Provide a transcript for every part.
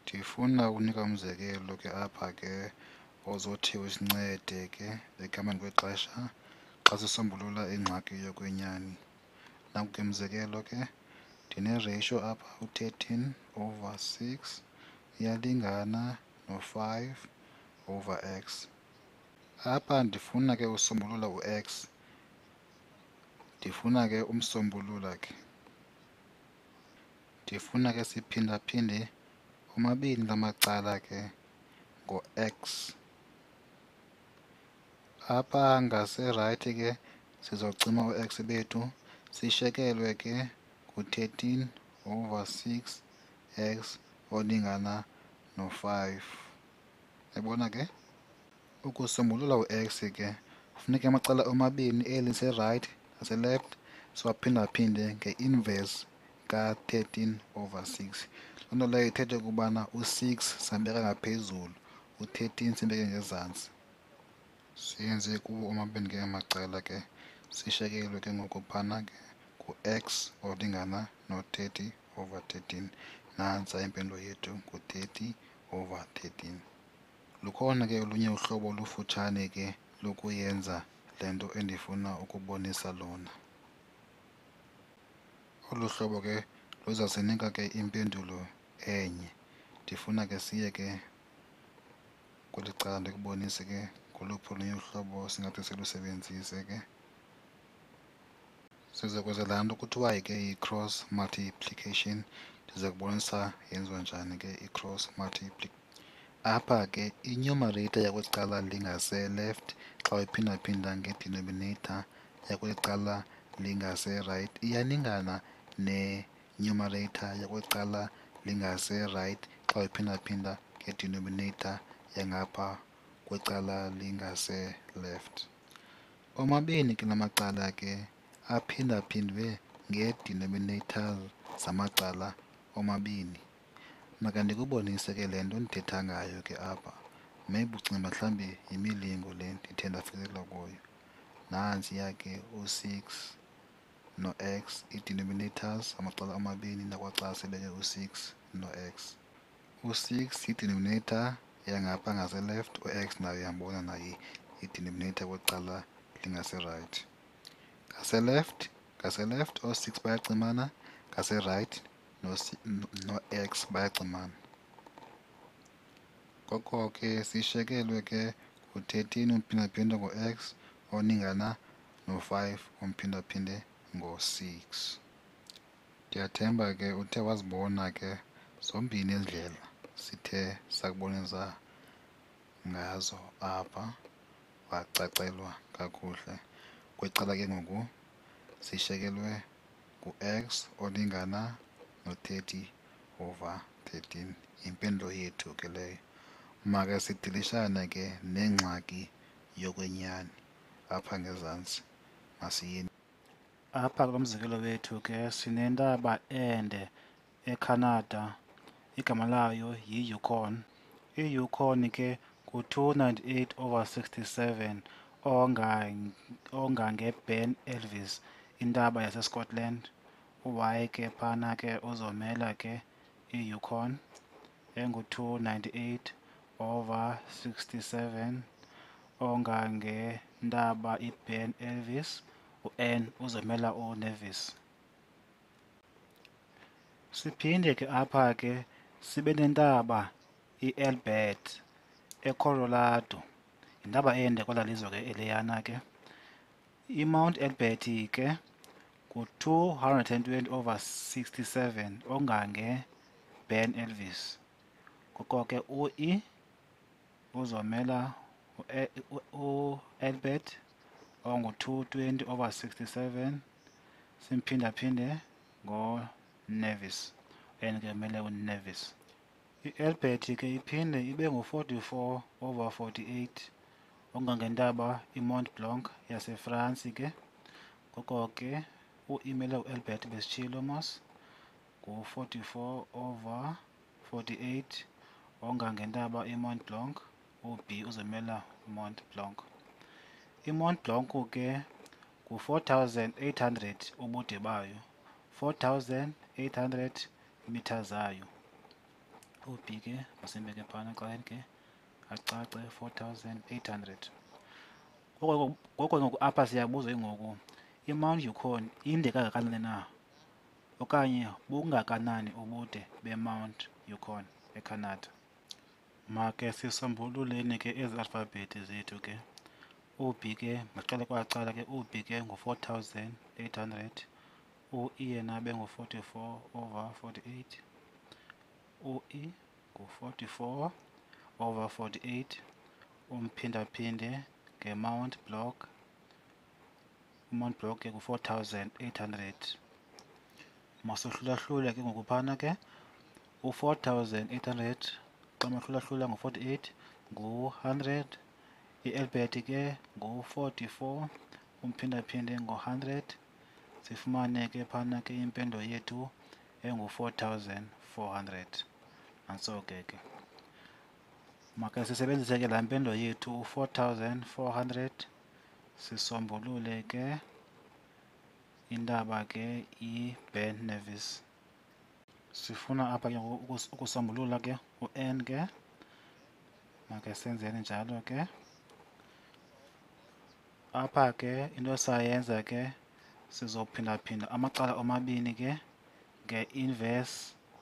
Ndifuna unika umzekelo ke apha ke ozothi usincede ke ekuhambeni kwexesha xa sisombulula ingxaki yokwenyani. Nanku ke umzekelo ke ndine-ratio apha u-13/6 iyalingana no-5 over x. Apha ndifuna ke usombulula u-x, ndifuna ke umsombulula ke. Ndifuna ke siphindaphinde omabini la macala ke ngo-x. Apha ngaserayithi ke sizocima u-x bethu sishekelwe ke ngu-13/6x olingana no-5. Yabona ke? Ukusombulula u-x ke kufuneka amacala omabini eli liserayithi nase-left siwaphindaphinde nge-inverse ka-13/6. Loo nto leyo ithetha ukubana u-6 sambeka ngaphezulu, u-13 simbeke ngezantsi. Siyenze kuwo omabini ke amacala ke sishekelwe ke ngoku phana ke ngu-x olingana no-30/13. Nantsa impendulo yethu ngu-30/13. Lukhona ke olunye uhlobo olufutshane ke lokuyenza le nto endifuna ukubonisa lona. Olu hlobo ke luzasinika ke impendulo enye. Ndifuna ke siye ke kweli cala ndikubonise ke ngoluphi olunye uhlobo singathi silusebenzise ke. Siza kwenza laa nto kuthiwa ke yi-cross multiplication. Ndiza kubonisa yenziwa njani ke i-cross multiplication. Apha ke i-numerator yakweli cala lingase-left xa uyiphindaphinda nge-denominator yakweli cala lingase-right iyalingana ne-numerator yakweli cala lingase-right xa uyiphindaphinda nge-denominator yangapha kwicala lingase-left. Omabini ke la macala ke aphindaphindwe ngee-denominators zamacala omabini. Maka ndikubonise ke le nto ndithetha ngayo ke apha. Maybe ucinga mhlawumbi yimilingo le ndithe ndafikelela kuyo. Nantsiya ke u-6 no-x, ii-denominators amacala amabini nakwaxa sibeke u-6 no-x. U-6 yi-denominator yangapha ngase-left, u-x nayo uyambona naye yi-denominator kwicala lingase-right. Ngase-left oo-6 bayacimana, ngase-right no-x bayacimana. Ngoko ke sishekelwe ke ngu-13 umphindaphinde ngo-x olingana no-5 umphindaphinde ngo-6. Ndiyathemba ke uthe wazibona ke zombini ezi ndlela sithe sakubonisa ngazo apha, wacacelwa kakuhle. Kwicala ke ngoku sishekelwe ngu-x olingana no-30/13. Yimpendulo yethu ke leyo. Maka sidilishane ke nengxaki yokwenyani apha ngezantsi. Masiyeni. Apha kulo mzekelo wethu ke sinentaba ende eCanada, igama layo yi-Yukon. I-Yukon ke ku-298/67 ongange-Ben Elvis, intaba yaseScotland. Y ke phana ke uzomela ke i-Yukon engu-298/67 ongangentaba iBen Elvis. U-N uzomela uNevis. Siphinde ke apha ke sibe nentaba iElbert eColorado. Yintaba ende kwelaa lizwe ke eliyana ke. IMount Elbert ke ngu-220/67 ongange-Ben Elvis. Ngoko ke u-E uzomela u-Elbert ongu-220/67 simphindaphinde ngoNevis. N ke umele uNevis. I-Elbert ke iphinde ibe ngu-44/48 ongangentaba iMont Blanc yaseFransi ke. Ngoko ke u-imele u-Elbert besitshilo mos ngu-44/48 ongangentaba iMont Blanc. U-B uzomela uMont Blanc. iMont Blanc ke ngu-4,800 ubude bayo, 4,800 iimitha zayo. u-b ke masimbeke phana xa ke acace 4800. Ngoko ngoku apha siyabuzwa ngoku iMount Yukon inde kangakanani na, okanye bungakanani ubude beMount Yukon eCanada. Make sisombululeni ke ezi alfabhethi zethu ke. u-b ke maqale kwacala ke u-b ke ngu-4800, u-e yena abe ngu-44 over 48, u-e ngu-44 over 48, umphindaphinde nge-Mount Block, uMount Block ke ngu-4800. Masohlulahlule ke ngoku phana ke u-4800 xa mahlulahlula ngo-48 ngu-100, i-Albert ke ngu-44, umphindaphinde ngo-100, sifumane ke phana ke impendulo yethu engu-4400. Nantso ke maka sisebenzise ke laa mpendulo yethu u-4400 sisombulule ke intaba ke iBen Nevis. Sifuna apha ke ukusombulula ke u-n ke, make senzeni njalo ke. Apha ke into sayenza ke sizophindaphinda amacala omabini ke nge-inverse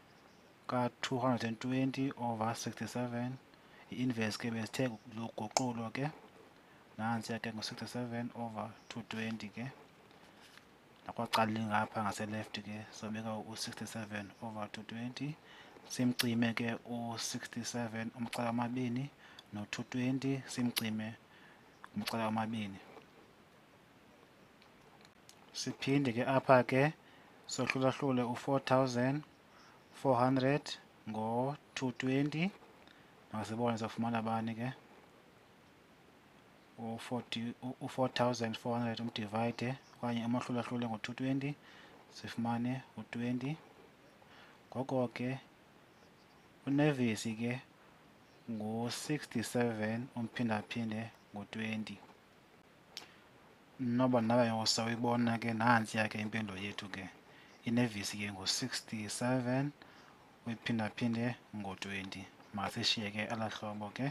ka-220 over 67. I-inverse ke besithe luguqulo ke nantsiya ke ngu-67 over 220 ke, nakwacala lingapha ngase-left ke sobeka u-67 over 220, simcime ke u-67 amacala amabini no-220 simcime amacala amabini. Siphinde ke apha ke sohlulahlule u-4400 ngo-220, makasibone sofumana bani ke u-4400 umdivayide okanye umahlulahlule ngo-220 sifumane u-20. Ngoko ke uNevis ke ngu-67 umphindaphinde ngo-20. Noba nawe usawuyibona ke nantsiya ke impendulo yethu ke, iNevis ke ngu-67 uyiphindaphinde ngo-20. Masishiye ke elaa hlobo ke.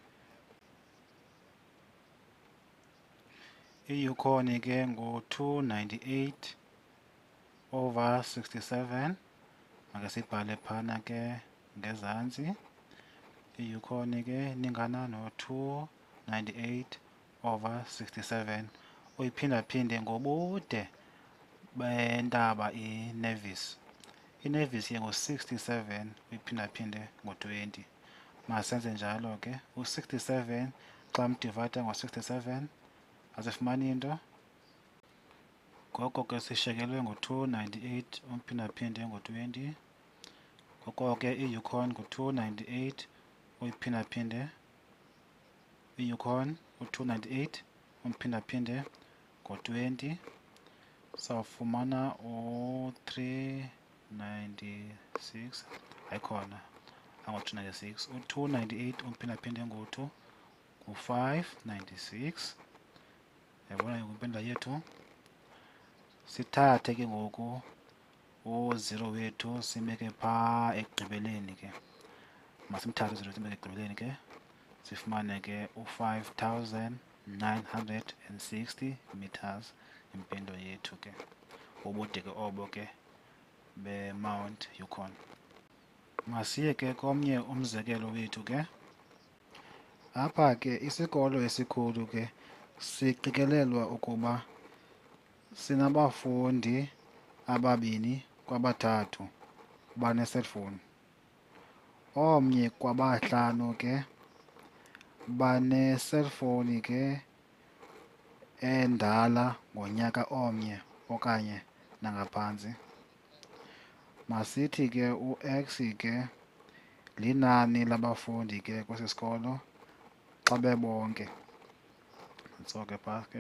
iYukon ke ngu-298 over 67, make sibhale phana ke ngezantsi. iYukon ke lingana no-298 over 67, uyiphindaphinde ngobude bentaba iNevis. iNevis ke ngu-67 uyiphindaphinde ngo-20. Masenze njalo ke u-67 xa mdivayida ngo-67 asifumani into. Ngoko ke sishekelwe ngu-298 umphindaphinde ngo-20. Ngoko ke iYukon ngu-298 uyiphindaphinde, iYukon u-298 umphindaphinde ngo-20. Sawufumana u-396, ayikhona ango-396, u-298 umphindaphinde ngo-2 ngu-596. Yabona impendulo yethu. Sithathe ke ngoku u-0 wethu simbeke phaa ekugqibeleni ke, masimthathe u-0 simbeke ekugqibeleni ke, sifumane ke u-5960 meters impendulo yethu ke, ubude ke obo ke beMount Yukon. Masiye ke komnye umzekelo wethu ke. Apha ke isikolo esikhulu ke siqikelelwa ukuba sinabafundi 2 kwabathathu bane-cellphone, omnye kwaba-5 ke bane-cellphone ke endala ngonyaka omnye okanye nangaphantsi. Masithi ke u-X ke linani labafundi ke kwesi sikolo xa bebonke. Nantso ke phaa ke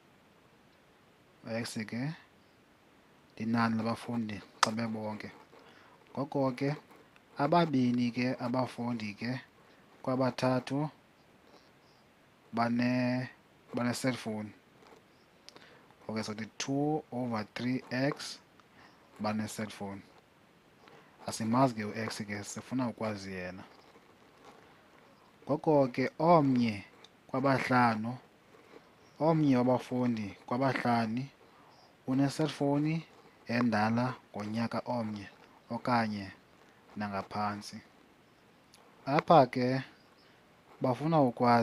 u-X ke linani labafundi xa bebonke. Ngoko ke 2 ke abafundi ke kwabathathu bane-cellphone. Okay, so the 2 over 3x bane-cellphone. asimazi ke u-x ke sifuna ukwazi yena. Ngoko ke omnye wabafundi kwabahlanu une-cellphone endala ngonyaka omnye okanye nangaphantsi. Apha ke bafuna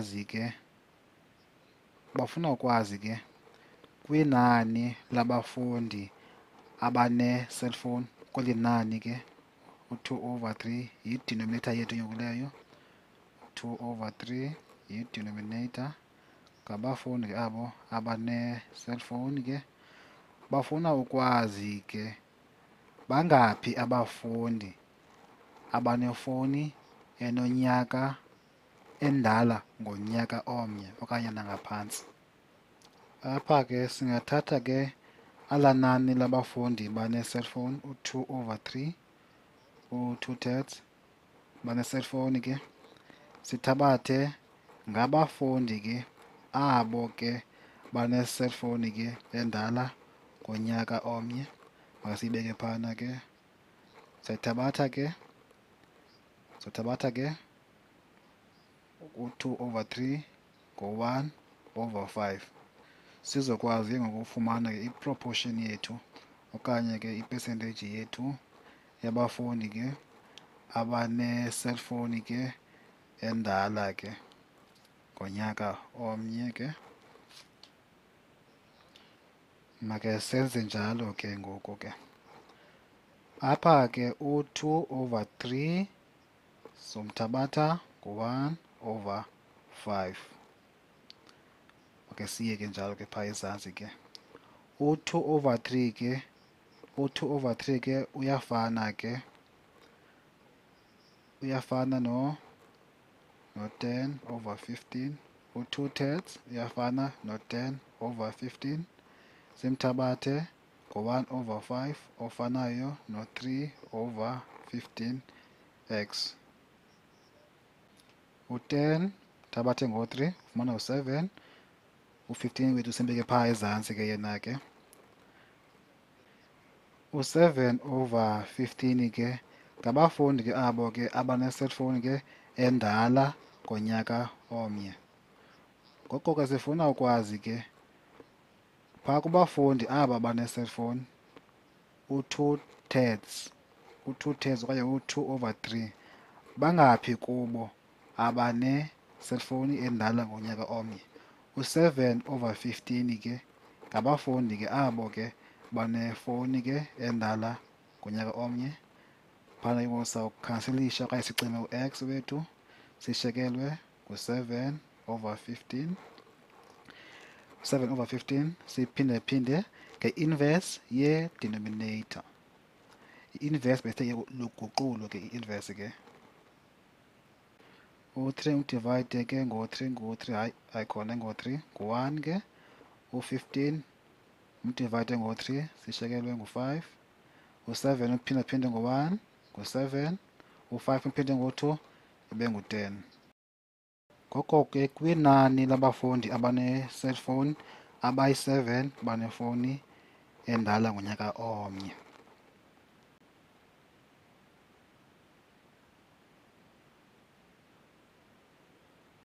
ukwazi ke kwinani labafundi abane-cellphone. Kweli nani ke u-2/3 yi-denominator yethu ngoku leyo. 2/3 yi-denominator ngabafundi ke abo abane-cellphone ke. Bafuna ukwazi ke bangaphi abafundi abanefowuni enonyaka endala ngonyaka omnye okanye nangaphantsi. Apha ke singathatha ke alaa nani labafundi bane-cellphone u-2/3 u-2/3 bane-cellphone ke, sithabathe ngabafundi ke abo ke bane-cellphone ke endala ngonyaka omnye. Makasiyibeke phana ke. Sayithabatha ke u-2/3 ngo-1/5 sizokwazi ke ngoku ufumana ke i-proportion yethu okanye ke i-percentage yethu yabafundi ke abane-cellphone ke endala ke ngonyaka omnye ke. Make senze njalo ke ngoku ke. Apha ke u-2/3 somthabatha ngo-1/5. Okay, siye ke njalo ke phaa ezantsi ke. U-2/3 ke uyafana no-10/15. U-2/3 uyafana no-10/15. Simthabathe ngo-1/5 ofanayo no-3/15x. U-10 thabathe ngo-3 ufumana u-7. U-15 wethu simbeke phaa ezantsi ke yena ke. U-7/15 ke ngabafundi ke abo ke abane-cellphone ke endala ngonyaka omnye. Ngoko ke sifuna ukwazi ke phaa kubafundi aba bane-cellphone u-2/3 okanye u-2/3 bangaphi kubo abane-cellphone endala ngonyaka omnye. U-7/15 ke ngabafundi ke abo ke banefowuni ke endala ngonyaka omnye. Phana ke ngoku sawukhanselisha okanye sicime u-x wethu sishiyekelwe ngu-7/15. 7/15 siphinde nge-inverse ye-denominator. I-inverse besithe luguqulo ke i-inverse ke. U-3 umdivayide ke ngo-3 hayi ayikhona ngo-3 ngu-1 ke. U-15 umdivayide ngo-3 sishiyekelwe ngu-5. U-7 uphindaphinde ngo-1 ngu-7. U-5 uphinde ngo-2 ibe ngu-10. Ngoko ke kwinani labafundi abane-cellphone abayi-7 banefowuni endala ngonyaka omnye.